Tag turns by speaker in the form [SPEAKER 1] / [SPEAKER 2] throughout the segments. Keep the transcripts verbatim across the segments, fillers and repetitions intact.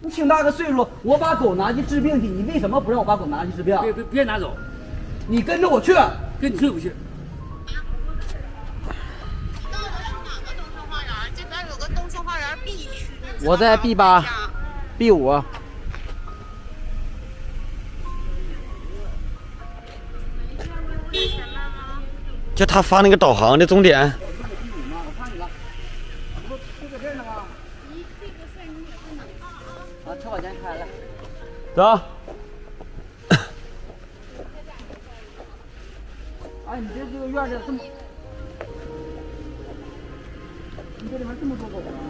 [SPEAKER 1] 你挺大个岁数，我把狗拿去治病去，你为什么不让我把狗拿去治病？
[SPEAKER 2] 别别别拿走，
[SPEAKER 1] 你跟着我去，
[SPEAKER 2] 跟你去不去？
[SPEAKER 3] 到的是哪个东城花园？这边有个东城花园 B 区。
[SPEAKER 1] 我在 B 八 B 五。
[SPEAKER 4] 就他发那个导航的终点。
[SPEAKER 1] 我看你了，不就搁这儿呢吗？你这个事儿你也不能啊啊！啊，车把钱开了，
[SPEAKER 4] 走。
[SPEAKER 1] 哎，你这这个院子这么，你这里面这么多狗啊？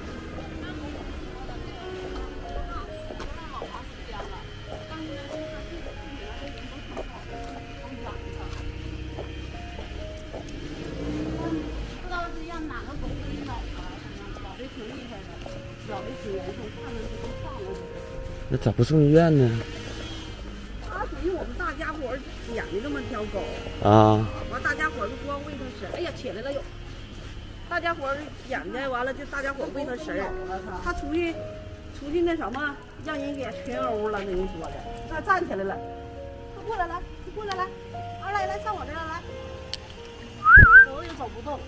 [SPEAKER 4] 那咋不送医院呢？
[SPEAKER 5] 它属于我们大家伙捡的这么条狗
[SPEAKER 4] 啊！
[SPEAKER 5] 完，大家伙就光喂它食儿。哎呀，起来了又！大家伙捡的，完了就大家伙喂它食儿。它出去，出去那什么，让人给群殴了，跟人说的。它站起来了，快过来来，快过来来，二来来上我这儿来。走也走不动。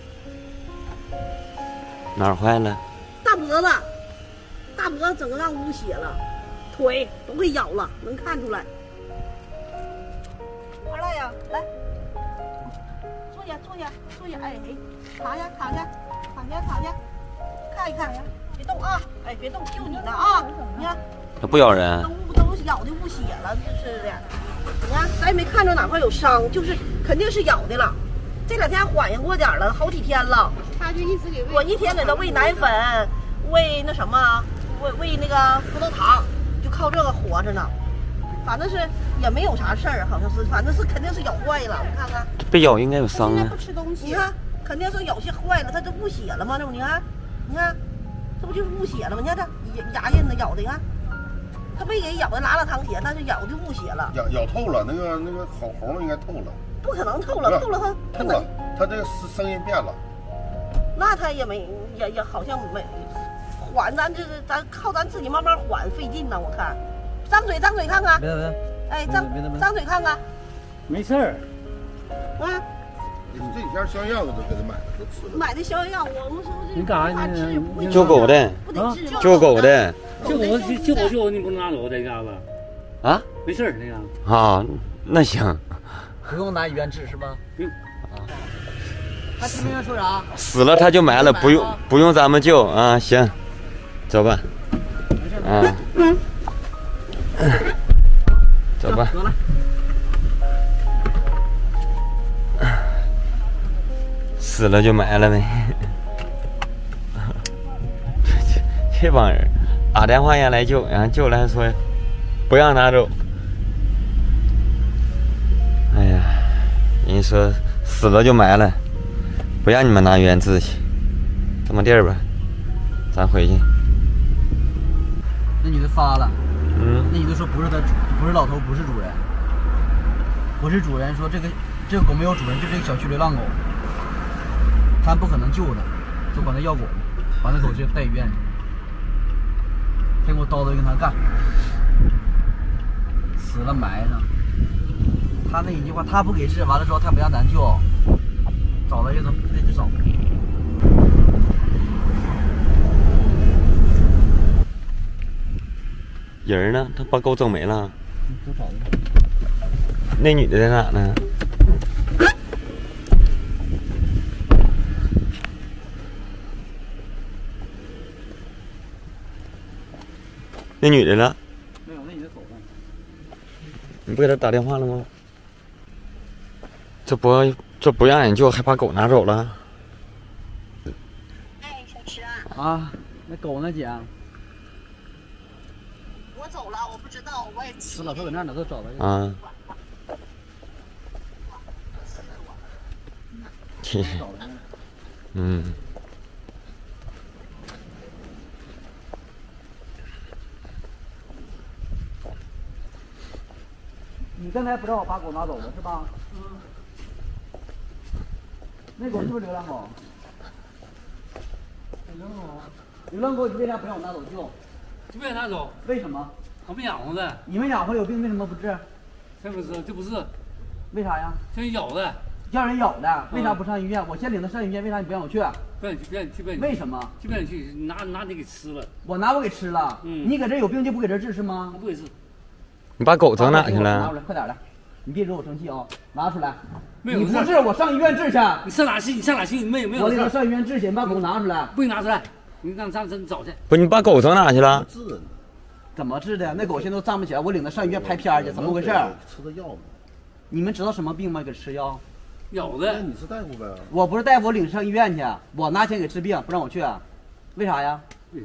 [SPEAKER 4] 哪儿坏了？
[SPEAKER 5] 大脖子，大脖子整个让污血了。腿都给咬了，能看出来。二赖呀，来，坐下，坐下，坐下，哎哎，躺下，躺下，躺下，躺下，看一看，别动啊，哎，别动，救你呢啊！你看，
[SPEAKER 4] 它不咬人，
[SPEAKER 5] 都都咬的误血了，这是的。你看，咱也没看着哪块有伤，就是肯定是咬的了。这两天缓应过点了，好几天了。
[SPEAKER 3] 他就一直给喂。
[SPEAKER 5] 我一天给他喂奶粉，喂那什么，喂喂那个葡萄糖。就靠这个活着呢，反正是也没有啥事儿，好像是，反正是肯定是咬坏了。你看看，
[SPEAKER 4] 被咬应该有伤啊。
[SPEAKER 5] 不吃东西，你看，肯定是咬些坏了，它这误血了吗？这不，你看，你看，这不就是误血了吗？你看这牙印子咬的，你看，它没给咬的拉拉淌血，但是咬的误血了。
[SPEAKER 6] 咬咬透了，那个那个喉喉应该透了。
[SPEAKER 5] 不可能透了，透了它
[SPEAKER 6] 透了，它这个声音变了。
[SPEAKER 5] 那它也没也也好像没。缓，咱这个咱靠咱自己慢慢缓，费劲呢。我看，张嘴张嘴看看，
[SPEAKER 1] 别别，
[SPEAKER 5] 哎，张张嘴看看，
[SPEAKER 2] 没事儿。
[SPEAKER 5] 啊，
[SPEAKER 6] 你这几天消药我都给他买了，都吃了。
[SPEAKER 5] 买的消药，我们说这
[SPEAKER 2] 你干啥呢？
[SPEAKER 4] 救狗的，救狗的，
[SPEAKER 2] 救狗救狗救你不能拿走这嘎子。
[SPEAKER 4] 啊？
[SPEAKER 2] 没事儿那个。
[SPEAKER 4] 啊，那行。
[SPEAKER 1] 不用拿医院治是吧？
[SPEAKER 2] 不用。
[SPEAKER 1] 啊。他听没听说啥？
[SPEAKER 4] 死了他就埋了，不用不用咱们救啊，行。走吧，啊，嗯，走吧，
[SPEAKER 1] 走了。
[SPEAKER 4] 死了就埋了呗。这这帮人打电话也来救，然后救了还说不让拿走。哎呀，人家说死了就埋了，不让你们拿医院治去。这么地儿吧，咱回去。
[SPEAKER 1] 那女的发了，
[SPEAKER 4] 嗯，
[SPEAKER 1] 那女的说不是他，不是老头，不是主人，不是主人，说这个这个狗没有主人，就这个小区流浪狗，他不可能救它，就管他要狗，把那狗就带医院去，先给我叨叨跟他干，死了埋上。他那一句话，他不给治，完了之后他不让咱救，找了就能那就找。
[SPEAKER 4] 人呢？他把狗整没了。那女的在哪呢？那女的呢？
[SPEAKER 1] 没有，那女的走了。
[SPEAKER 4] 你不给他打电话了吗？这不这不让人救，还把狗拿走了。
[SPEAKER 3] 哎，小池啊。
[SPEAKER 1] 啊，那狗呢，姐？
[SPEAKER 3] 我走了，我不知道，我也骑。
[SPEAKER 1] 这老头搁那儿呢，都找到了。
[SPEAKER 4] 啊。其实，嗯。
[SPEAKER 1] 你刚才不让我把狗拿走了是吧？嗯。那狗是不是流浪狗？流浪狗。流浪狗，你为啥不让我拿走救？
[SPEAKER 2] 就不让拿走。
[SPEAKER 1] 为什么？
[SPEAKER 2] 我们养活的。
[SPEAKER 1] 你们养活有病，为什么不治？
[SPEAKER 2] 这不是，这不是。
[SPEAKER 1] 为啥呀？
[SPEAKER 2] 这人咬的。
[SPEAKER 1] 叫人咬的，为啥不上医院？我先领他上医院，为啥你不让我去？
[SPEAKER 2] 不让你去，不让你去，不让你去。
[SPEAKER 1] 为什么？
[SPEAKER 2] 就不让你去，拿拿你给吃了。
[SPEAKER 1] 我拿我给吃了。
[SPEAKER 2] 嗯。
[SPEAKER 1] 你搁这有病就不给人治是吗？
[SPEAKER 2] 不给治。
[SPEAKER 4] 你把狗整哪去了？
[SPEAKER 1] 拿出来，快点来！你别惹我生气啊！拿出来。
[SPEAKER 2] 没有。
[SPEAKER 1] 你不治，我上医院治去。
[SPEAKER 2] 你上哪去？你上哪去？没有没有。
[SPEAKER 1] 我领他上医院治去，你把狗拿出来。
[SPEAKER 2] 不给拿出来，你让上真找去。
[SPEAKER 4] 不，你把狗整哪去了？
[SPEAKER 6] 治。
[SPEAKER 1] 怎么治的？那狗现在都站不起来，我领他上医院拍片去，怎么回事？
[SPEAKER 6] 吃的药吗？
[SPEAKER 1] 你们知道什么病吗？给吃药。
[SPEAKER 2] 有的。
[SPEAKER 6] 那你是大夫呗？
[SPEAKER 1] 我不是大夫，我领上医院去，我拿钱给治病，不让我去，为啥呀？
[SPEAKER 2] 嗯。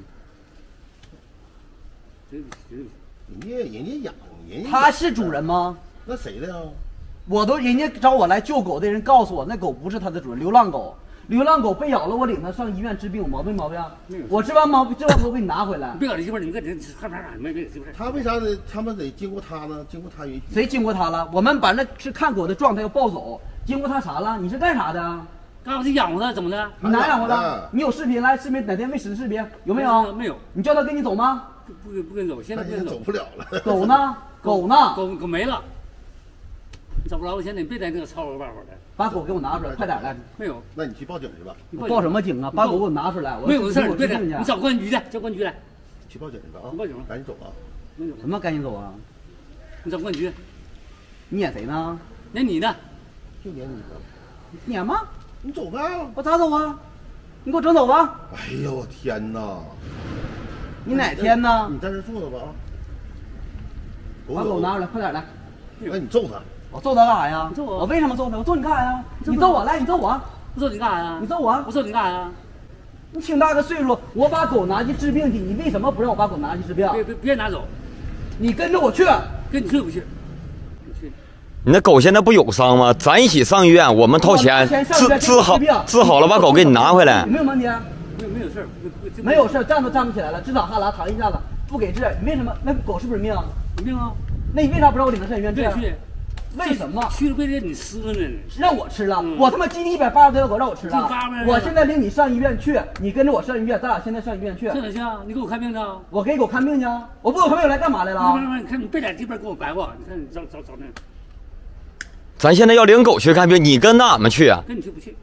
[SPEAKER 2] 对不起，对不起。
[SPEAKER 6] 人家人家养人家。
[SPEAKER 1] 他是主人吗？
[SPEAKER 6] 那谁的呀？
[SPEAKER 1] 我都人家找我来救狗的人告诉我，那狗不是他的主人，流浪狗。流浪狗被咬了，我领他上医院治病，有毛病毛病？我治完毛病，治完头给你拿回来。
[SPEAKER 2] 你别搞这媳妇儿，你搁这害怕啥？没没媳妇儿。
[SPEAKER 6] 他为啥得？他们得经过他呢？经过他允许。
[SPEAKER 1] 谁经过他了？我们把那是看狗的状态要抱走，经过他啥了？你是干啥的？
[SPEAKER 2] 刚是养活他，怎么的？
[SPEAKER 1] 你哪养活的？你有视频来？视频哪天喂食的视频有没有？
[SPEAKER 2] 没有。
[SPEAKER 1] 你叫他跟你走吗？
[SPEAKER 2] 不不不跟走，现在不跟
[SPEAKER 6] 走不了了。
[SPEAKER 1] 狗呢？狗呢？
[SPEAKER 2] 狗狗没了。你找不着我钱，你别在这个吵吵巴巴的。
[SPEAKER 1] 把狗给我拿出来，快点来！
[SPEAKER 2] 没有，
[SPEAKER 6] 那你去报警去吧。
[SPEAKER 1] 报什么警啊？把狗给我拿出来！
[SPEAKER 2] 没有事儿，别的，你找公安局去，叫公安局来。
[SPEAKER 6] 去报警去吧啊！
[SPEAKER 2] 你报警，
[SPEAKER 6] 赶紧走啊！
[SPEAKER 1] 什么赶紧走啊？
[SPEAKER 2] 你找公安局。
[SPEAKER 1] 你撵谁呢？
[SPEAKER 2] 撵你呢？
[SPEAKER 6] 就撵你呢。
[SPEAKER 1] 撵吗？
[SPEAKER 6] 你走呗。
[SPEAKER 1] 我咋走啊？你给我整走吧！
[SPEAKER 6] 哎呦我天哪！
[SPEAKER 1] 你哪天呢？
[SPEAKER 6] 你在这坐着吧啊！
[SPEAKER 1] 把狗拿出来，快点来！
[SPEAKER 6] 那你揍他！
[SPEAKER 1] 我揍他干啥呀？
[SPEAKER 2] 揍我！
[SPEAKER 1] 我为什么揍他？我揍你干啥呀？你揍我，来，你揍我！
[SPEAKER 2] 我揍你干啥呀？
[SPEAKER 1] 你揍我！
[SPEAKER 2] 我揍你干啥呀？
[SPEAKER 1] 你挺大个岁数，我把狗拿去治病去，你为什么不让我把狗拿去治病？
[SPEAKER 2] 别别别拿走！
[SPEAKER 1] 你跟着我去！
[SPEAKER 2] 跟你去不去？你去！
[SPEAKER 4] 你那狗现在不有伤吗？咱一起上医院，我们掏钱治治好，治好了把狗给你拿回来。
[SPEAKER 1] 没有问题。
[SPEAKER 2] 没有没有事儿，
[SPEAKER 1] 没有事儿，站都站不起来了，直淌哈喇，躺一下子，不给治，你为什么？那狗是不是命？
[SPEAKER 2] 有病啊！
[SPEAKER 1] 那你为啥不让我领他上医院治？
[SPEAKER 2] 去。
[SPEAKER 1] 为什么？
[SPEAKER 2] 去了被人你吃了呢？
[SPEAKER 1] 让我吃了，我他妈基地一百八十多条狗让我吃了。我现在领你上医院去，你跟着我上医院，咱俩现在上医院去。
[SPEAKER 2] 上哪去啊？你给我看病去？
[SPEAKER 1] 我给狗看病去，我不给我看病来干嘛来了？
[SPEAKER 2] 不是不是，你看你别在这边给我白话，你看你找找找那。
[SPEAKER 4] 咱现在要领狗去看病，你跟着俺们去啊？
[SPEAKER 2] 跟你去不去？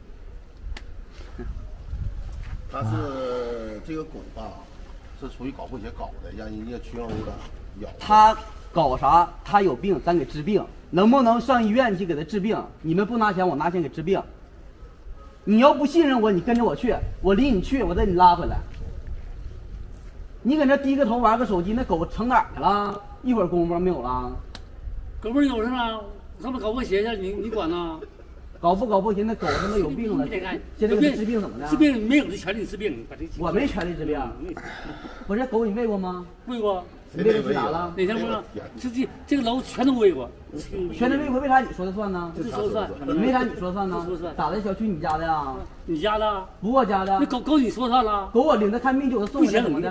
[SPEAKER 6] 他是这个狗吧，是属于搞破鞋搞的，让人家群殴的咬。
[SPEAKER 1] 他搞啥？他有病，咱给治病。能不能上医院去给他治病？你们不拿钱，我拿钱给治病。你要不信任我，你跟着我去，我领你去，我再给你拉回来。你搁那低个头玩个手机，那狗成哪儿去了？一会儿功夫没有了。
[SPEAKER 2] 狗不是有是吗？他们搞破鞋去，你你管呢？
[SPEAKER 1] 搞不搞破鞋？那狗他妈有病了。现在给治病怎么的？
[SPEAKER 2] 治病没有这权利治病，把这
[SPEAKER 1] 我没权利治病。我这狗你喂过吗？
[SPEAKER 2] 喂过。
[SPEAKER 1] 你喂过吃啥了？
[SPEAKER 2] 哪天不是？这这这个楼全都喂过。
[SPEAKER 1] 全都喂过，为啥你说的算呢？
[SPEAKER 2] 这说了算。
[SPEAKER 1] 为啥你说算呢？
[SPEAKER 2] 说算。
[SPEAKER 1] 咋的？小区你家的呀？
[SPEAKER 2] 你家的？
[SPEAKER 1] 不我家的。
[SPEAKER 2] 那狗狗你说算了？
[SPEAKER 1] 狗我领他看病就给他送回来怎么的？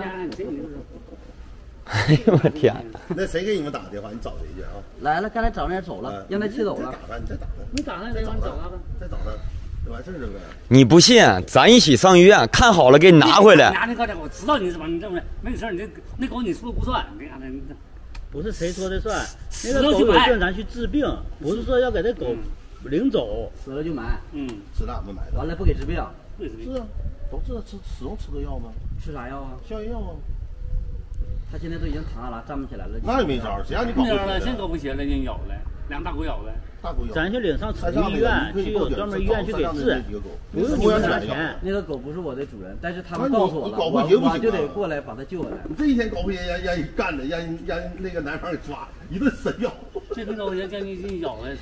[SPEAKER 4] 哎呦我天！
[SPEAKER 6] 那谁给你们打电话？你找谁去啊？
[SPEAKER 1] 来了，刚才找人家走了，让他气走了。
[SPEAKER 6] 打他，你再打他。
[SPEAKER 2] 你打他，你找他吧。
[SPEAKER 6] 再找他，就完事儿了呗。
[SPEAKER 4] 你不信，咱一起上医院，看好了给你拿回来。
[SPEAKER 2] 拿那个我知道你是吧？你这么没事，你那狗你说了不算，你看那。
[SPEAKER 7] 不是谁说的算，那个狗有病咱去治病，不是说要给那狗领走，
[SPEAKER 1] 死了就埋。
[SPEAKER 2] 嗯，
[SPEAKER 6] 死了俺们埋的。
[SPEAKER 1] 完了不给治病。
[SPEAKER 2] 不给治病。
[SPEAKER 6] 是啊，都知道吃始终吃的药吗？
[SPEAKER 1] 吃啥药啊？
[SPEAKER 6] 消炎药啊。
[SPEAKER 1] 他现在都已经躺下了，站不起来了。
[SPEAKER 6] 那也没招，谁让你搞破鞋
[SPEAKER 2] 了？现在搞破鞋了，人咬了，两大狗咬了。
[SPEAKER 6] 大狗咬。
[SPEAKER 7] 咱去领上宠物医院，去有专门医院去给治，不用你们拿钱。
[SPEAKER 1] 那个狗不是我的主人，但是他们告诉我了，
[SPEAKER 6] 搞破鞋不行，
[SPEAKER 1] 我就得过来把它救回来。
[SPEAKER 6] 你这一天搞破鞋让让人干的，让人让那个男方给抓，一顿神咬。
[SPEAKER 2] 这个搞破鞋让你咬了，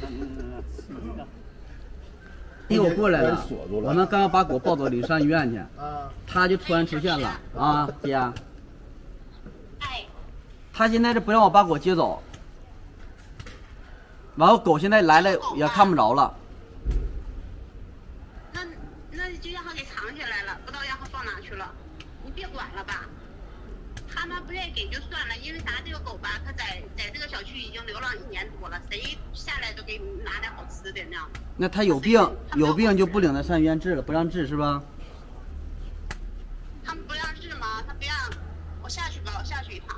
[SPEAKER 1] 一会儿过来了，我们刚刚把狗抱走领上医院去，他就突然出现了啊，姐。他现在是不让我把狗接走，完后狗现在来了也看不着了。
[SPEAKER 3] 那那就让他给藏起来了，不知道让他放哪去了。你别管了吧，他们不愿意给就算了，因为啥？这个狗吧，它在在这个小区已经流浪一年多了，谁下来都给你拿点好吃的那样。
[SPEAKER 1] 那他有病，有病就不领他上医院治了，不让治是吧？
[SPEAKER 3] 他们不让治吗？他不让我下去吧，我下去一趟。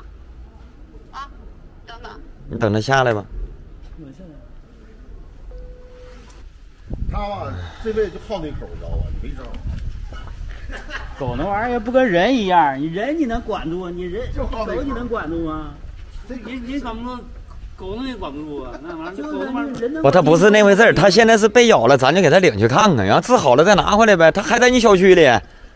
[SPEAKER 3] 等等。
[SPEAKER 4] 你等他下来吧。
[SPEAKER 6] 他吧，这辈子就好那口，知道吧？没招。
[SPEAKER 7] 狗那玩意儿不跟人一样，你人你能管住？你人
[SPEAKER 6] 就好那口
[SPEAKER 7] 狗你能管住吗？
[SPEAKER 2] 这人人管不住，狗能也管不住啊！那玩意儿，狗那玩意儿。
[SPEAKER 7] 人能
[SPEAKER 4] 不，他不是那回事儿，他现在是被咬了，咱就给他领去看看，然后治好了再拿回来呗。他还在你小区里。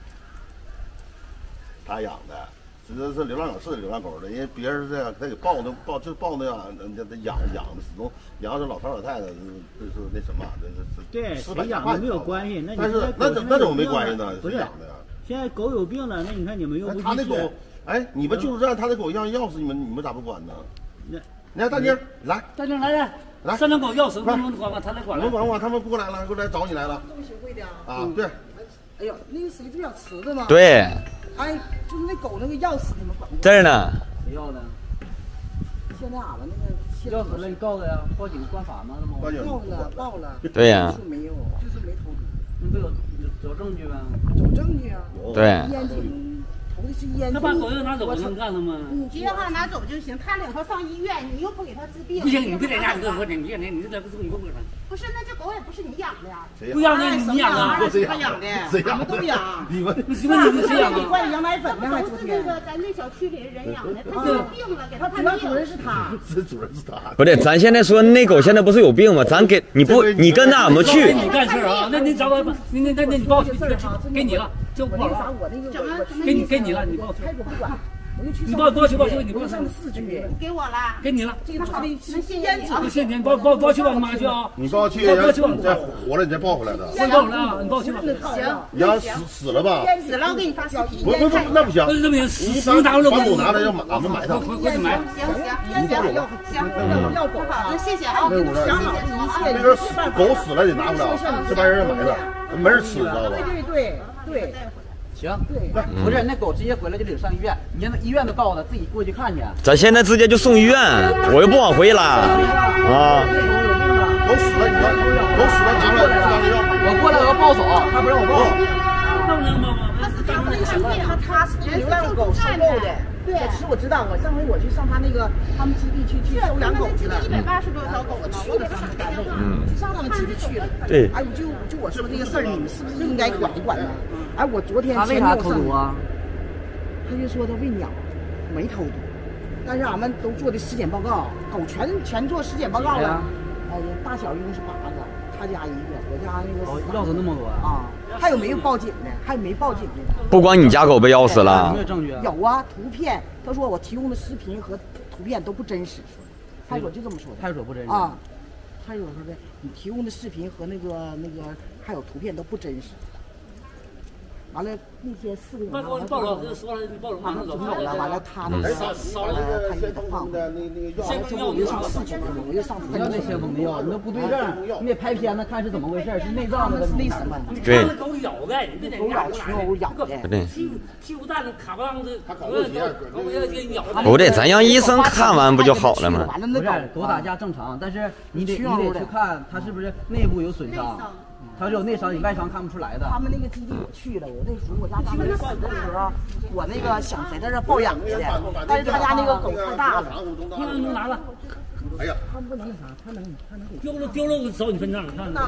[SPEAKER 6] 他养的，这是流浪狗，是流浪狗的，因为别人是这样，他给抱那抱就抱那样，人家他养养的始终养着老头老太太，这是那什么，这是
[SPEAKER 7] 对，
[SPEAKER 6] 吃百
[SPEAKER 7] 谁养的没有关系。那你
[SPEAKER 6] 但是那怎那怎么没关系呢？
[SPEAKER 7] 不是
[SPEAKER 6] 养的呀。
[SPEAKER 7] 现在狗有病了，那你看你们又不去
[SPEAKER 6] 他那狗，哎，你们救助站他那狗让钥匙，你们你们咋不管呢？
[SPEAKER 7] 那
[SPEAKER 6] 你看大妮儿来，
[SPEAKER 2] 大妮来来
[SPEAKER 6] 来，
[SPEAKER 2] 三张狗钥匙不能管管，他来管了。
[SPEAKER 6] 我管管，他们过来了，过来找你来了。
[SPEAKER 5] 这么学会的啊？
[SPEAKER 6] 啊，对。
[SPEAKER 5] 哎呦，那个谁最想吃的吗？
[SPEAKER 4] 对。
[SPEAKER 5] 哎，就是那狗那个钥匙，你们管不？
[SPEAKER 4] 这儿呢。
[SPEAKER 1] 谁要的？
[SPEAKER 5] 现在俺们那个
[SPEAKER 1] 钥匙了，你告诉他呀，报警关法吗？那么
[SPEAKER 6] 报警
[SPEAKER 5] 报了，报了。
[SPEAKER 4] 对呀。
[SPEAKER 5] 就是没有，就是没投毒。
[SPEAKER 1] 你不有有证据吗？
[SPEAKER 5] 有证据啊。
[SPEAKER 4] 对。
[SPEAKER 5] 烟警投的是烟警。
[SPEAKER 2] 他把狗要拿走，能干他吗？
[SPEAKER 3] 你只要让他拿走就行，他领他上医院，你又不给他治病。
[SPEAKER 2] 不行，你别在家你跟我你别你你这不是你不给他。
[SPEAKER 3] 不是，那这狗也不是你养的呀。
[SPEAKER 2] 不养的你养的，
[SPEAKER 5] 是他养的，俺们都养。
[SPEAKER 6] 你们
[SPEAKER 2] 你媳妇你谁养的？
[SPEAKER 5] 你灌羊奶粉呢，还
[SPEAKER 3] 都是那个咱那小区里的人养的，他有病了，给他
[SPEAKER 5] 主
[SPEAKER 3] 看病。
[SPEAKER 5] 要主人是他。
[SPEAKER 6] 这主人是他。
[SPEAKER 4] 不对，咱现在说那狗现在不是有病吗？咱给你不，你跟着俺们去。
[SPEAKER 2] 你干事啊？那你找我，你那那那你报去，给你了，就
[SPEAKER 5] 我那个啥，我那个我
[SPEAKER 2] 给你给你了，你报去。
[SPEAKER 5] 开口不管。
[SPEAKER 2] 你报报去报去，你报
[SPEAKER 5] 上四局，
[SPEAKER 3] 给我了，
[SPEAKER 2] 给你了。
[SPEAKER 5] 这个这
[SPEAKER 3] 那谢谢你啊！
[SPEAKER 2] 谢谢你，报报报去吧，你妈去啊！
[SPEAKER 6] 你报去，人再活了你再报回来的。
[SPEAKER 2] 我报回来啊，你报去吧。
[SPEAKER 3] 行，
[SPEAKER 6] 你要死死了吧？
[SPEAKER 3] 死了我给你发视频。
[SPEAKER 6] 不不不，那不行。
[SPEAKER 2] 那不行，
[SPEAKER 6] 你
[SPEAKER 2] 死拿回来
[SPEAKER 6] 把狗拿来要俺们埋它。
[SPEAKER 2] 回回去埋。
[SPEAKER 3] 行行行，要行要狗好，那谢谢啊，
[SPEAKER 6] 那我
[SPEAKER 3] 谢谢你啊。
[SPEAKER 6] 那个狗死了得拿不了，这玩意儿埋了，没人吃，知道吧？
[SPEAKER 5] 对对对对。
[SPEAKER 1] 行，不是那狗直接回来就领上医院，你让那医院都告诉他，自己过去看去。
[SPEAKER 4] 咱现在直接就送医院，我又不往回拉啊。
[SPEAKER 6] 狗死了，你看，狗死了拿出来上医院。
[SPEAKER 1] 我过来我要抱走，他不让我抱。
[SPEAKER 2] 那不能抱吗？
[SPEAKER 3] 他是他那个生病，
[SPEAKER 5] 他他是流浪狗收购的。
[SPEAKER 3] 对，
[SPEAKER 5] 其实我知道，我上回我去上他那个他们基地去去收养狗去了，
[SPEAKER 3] 一百八十多条狗呢，
[SPEAKER 5] 去了上他单位，
[SPEAKER 4] 嗯，
[SPEAKER 5] 上他们基地去了。
[SPEAKER 4] 对。
[SPEAKER 5] 哎，我就就我说这个事儿，你们是不是应该管一管呢？哎，我昨天
[SPEAKER 1] 他为啥投毒啊？
[SPEAKER 5] 他就说他喂鸟，没投毒，但是俺们都做的尸检报告，狗全全做尸检报告了。哎呀，大小一共是八个，他家一个，我家那个。
[SPEAKER 1] 哦，钥匙那么多
[SPEAKER 5] 啊！还有没有报警的？还有没报警的？
[SPEAKER 4] 不光你家狗被钥匙了，
[SPEAKER 1] 有没有证据？
[SPEAKER 5] 有啊，图片。他说我提供的视频和图片都不真实，派出所就这么说的。
[SPEAKER 1] 派出所不真实
[SPEAKER 5] 啊，派出所说的，你提供的视频和那个那个还有图片都不真实。完了，那天四个人，
[SPEAKER 2] 报了报了，说了你报了，马上走。
[SPEAKER 5] 完了完了，他那个
[SPEAKER 6] 少少那个先锋封的那那个药，
[SPEAKER 5] 我就上四局，我就上
[SPEAKER 1] 不要那先锋的药，你都不对症，你得拍片子看是怎么回事，是内脏的
[SPEAKER 5] 那什么？
[SPEAKER 4] 对。
[SPEAKER 2] 狗咬的，你别在
[SPEAKER 5] 狗咬群殴咬的。
[SPEAKER 4] 对。
[SPEAKER 2] 屁股屁股蛋子卡不啷的，狗狗要给咬。
[SPEAKER 4] 不对，咱让医生看完不就好了吗？
[SPEAKER 1] 不是，狗打架正常，但是你得你得去看它是不是内部有损伤。他是有内伤，你外伤看不出来的。
[SPEAKER 5] 他们那个基地我去了，我那时候我家大妹死的时候，我那个想在这抱养去的，但是他家那个狗太大了，
[SPEAKER 2] 不能能拿了。
[SPEAKER 6] 哎呀，
[SPEAKER 5] 他不能那啥，他能他能给
[SPEAKER 2] 丢了丢了，我找你分账，你看。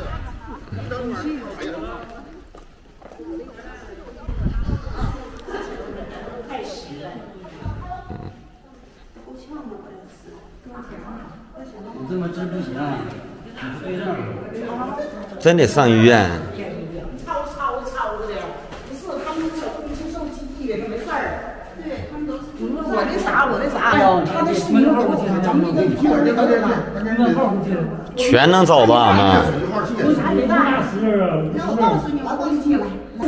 [SPEAKER 3] 太实了。
[SPEAKER 1] 你这么治不行，你不对症。
[SPEAKER 4] 真得上医院。
[SPEAKER 5] 超超超的，不是他们小动物接受基地的没事儿。对他们都是。我那啥，我那啥，他那是门口进来，咱们那个号那个门号进来。
[SPEAKER 4] 全能找到俺们。
[SPEAKER 3] 我告诉你，我都进来。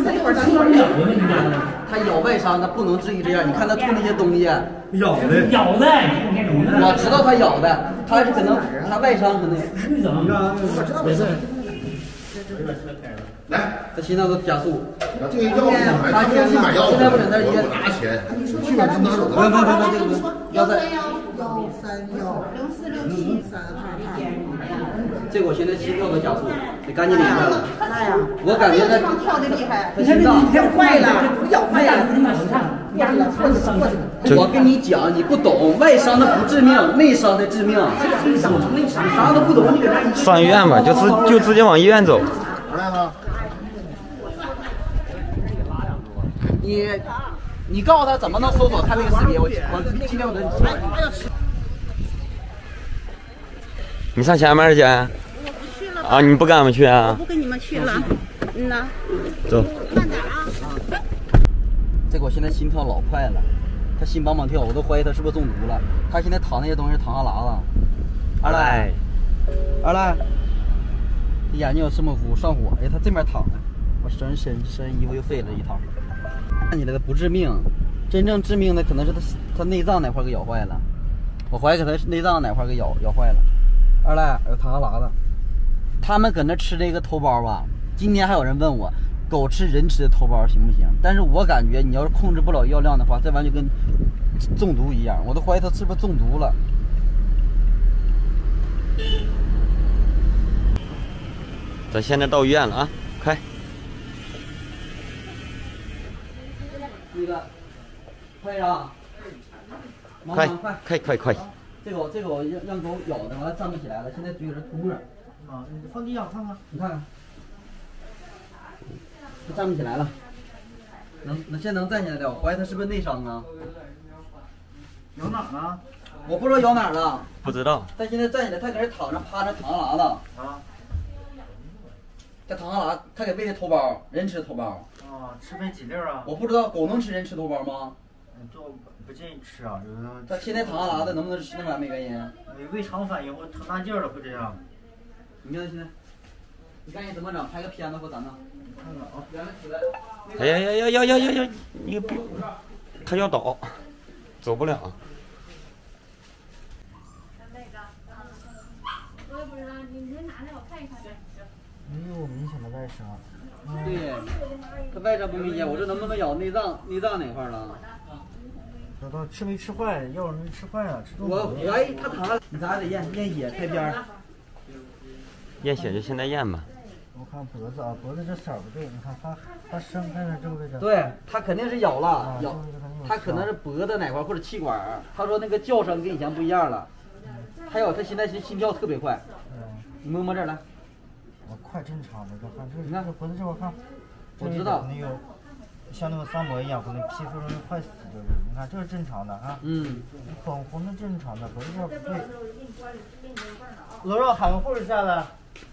[SPEAKER 1] 他咬外伤，他不能至于这样。你看他吐那些东西，
[SPEAKER 7] 咬的
[SPEAKER 2] 咬的，
[SPEAKER 1] 我知道他咬的，他是可能他外伤可能。
[SPEAKER 2] 为什么？
[SPEAKER 5] 我知道没事。
[SPEAKER 6] 来，
[SPEAKER 1] 他心脏都加速。
[SPEAKER 6] 这个药买，他现在买药，
[SPEAKER 1] 现在不在那儿
[SPEAKER 6] 我拿钱，去吧，拿走。
[SPEAKER 1] 不不不不，这个幺三
[SPEAKER 5] 幺三幺
[SPEAKER 3] 零四六七
[SPEAKER 5] 三二二。
[SPEAKER 1] 这我现在心跳都加速，得赶紧领下来。
[SPEAKER 5] 那呀，
[SPEAKER 1] 我感觉他
[SPEAKER 3] 跳的厉害，
[SPEAKER 1] 他心脏
[SPEAKER 5] 咬坏了，咬坏了。
[SPEAKER 1] 我跟你讲，你不懂，外伤的不致命，内伤的致命。你啥都不懂，你搁这。
[SPEAKER 4] 上医院吧，就直就直接往医院走。
[SPEAKER 6] 来了。
[SPEAKER 1] 你你告诉他怎么能搜索他那个识别？我我今天我跟你。
[SPEAKER 4] 你上前面去。
[SPEAKER 5] 我不去了。
[SPEAKER 4] 啊，你不跟我们去啊？
[SPEAKER 5] 我不跟你们去了。嗯呐。
[SPEAKER 4] 走。
[SPEAKER 5] 慢点啊。
[SPEAKER 1] 这个我现在心跳老快了，他心梆梆跳，我都怀疑他是不是中毒了。他现在躺那些东西是淌哈喇子。二赖，二赖，眼睛是模糊上火，哎，他这面躺的，我身身身衣服又废了一套。看起来的不致命，真正致命的可能是他他内脏哪块给咬坏了，我怀疑给他内脏哪块给咬咬坏了。二赖，有淌哈喇子。他们搁那吃这个头孢吧，今天还有人问我。狗吃人吃的头孢行不行？但是我感觉你要是控制不了药量的话，这玩意就跟中毒一样，我都怀疑它是不是中毒了。
[SPEAKER 4] 咱现在到医院了啊，快！
[SPEAKER 1] 那个，快让，
[SPEAKER 4] 快
[SPEAKER 1] 快
[SPEAKER 4] 快快快！
[SPEAKER 1] 这个我这个我让让狗咬的，完了站不起来了，现在嘴有点凸着。
[SPEAKER 7] 啊，你放地上看看，
[SPEAKER 1] 你看看。他站不起来了，能能现在能站起来了，我怀疑他是不是内伤啊？
[SPEAKER 7] 咬哪儿呢？
[SPEAKER 1] 我不知道咬哪儿了，
[SPEAKER 4] 不知道。
[SPEAKER 1] 他现在站起来，他搁这躺着趴着淌哈喇子。
[SPEAKER 7] 啊。
[SPEAKER 1] 他淌哈喇，他给喂的头孢，人吃头孢。
[SPEAKER 7] 啊，吃没几粒啊？
[SPEAKER 1] 我不知道狗能吃人吃头孢吗？
[SPEAKER 7] 嗯，就不建议吃啊，有的。
[SPEAKER 1] 他现在淌哈喇子能不能吃？那玩意没原因。
[SPEAKER 7] 你胃肠反应或疼大劲儿了会这样。
[SPEAKER 1] 你看他现在，你看你怎么整？拍个片子或咱呢？
[SPEAKER 7] 看看啊。
[SPEAKER 4] 哎呀呀呀呀呀呀呀！你别，他要倒，走不了。
[SPEAKER 8] 我也不知道，你先拿来我看一看。
[SPEAKER 7] 没有明显的外伤。
[SPEAKER 1] 对，他外伤不明显，我说能不能咬内脏？内脏哪块了？
[SPEAKER 7] 找到吃没吃坏，药没吃坏啊，吃中毒。
[SPEAKER 1] 我怀疑他淌，你咱还得验验血，拍片儿。
[SPEAKER 4] 验血就现在验吧。
[SPEAKER 7] 我看脖子啊，脖子这色儿不对，你看它它伸开了这个位置。
[SPEAKER 1] 对，他肯定是咬了，
[SPEAKER 7] 啊、
[SPEAKER 1] 咬，他可能是脖子哪块或者气管。他说那个叫声跟以前不一样了，嗯、还有他现在心心跳特别快。嗯，你摸摸这儿来。
[SPEAKER 7] 我快正常的，这看这
[SPEAKER 1] 你看
[SPEAKER 7] 这脖子这块看，
[SPEAKER 1] 我知道
[SPEAKER 7] 那个像那个三膜一样，可能皮肤容易坏死，就是你看这是正常的啊。
[SPEAKER 1] 嗯，
[SPEAKER 7] 粉红的正常的，脖子这儿不对。罗少喊个护士下来。